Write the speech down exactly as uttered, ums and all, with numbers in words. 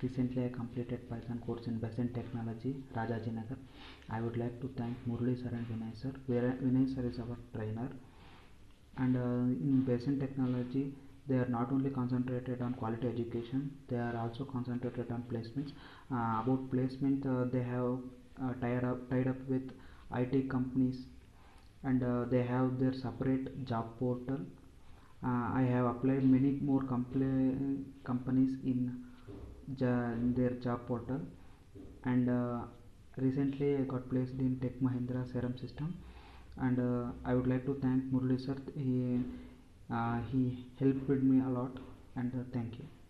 Recently, I completed Python course in Besant Technology, Rajajinagar. I would like to thank Murli sir and Vinay sir. Vinay sir is our trainer, and uh, in Besant Technology, they are not only concentrated on quality education, they are also concentrated on placements. Uh, about placement, uh, they have uh, tied up tied up with I T companies, and uh, they have their separate job portal. uh, I have applied many more compl- companies in ja- their job portal, and uh, recently I got placed in Tech Mahindra Serum System, and uh, I would like to thank Murli sir. He uh, he helped me a lot, and uh, thank you.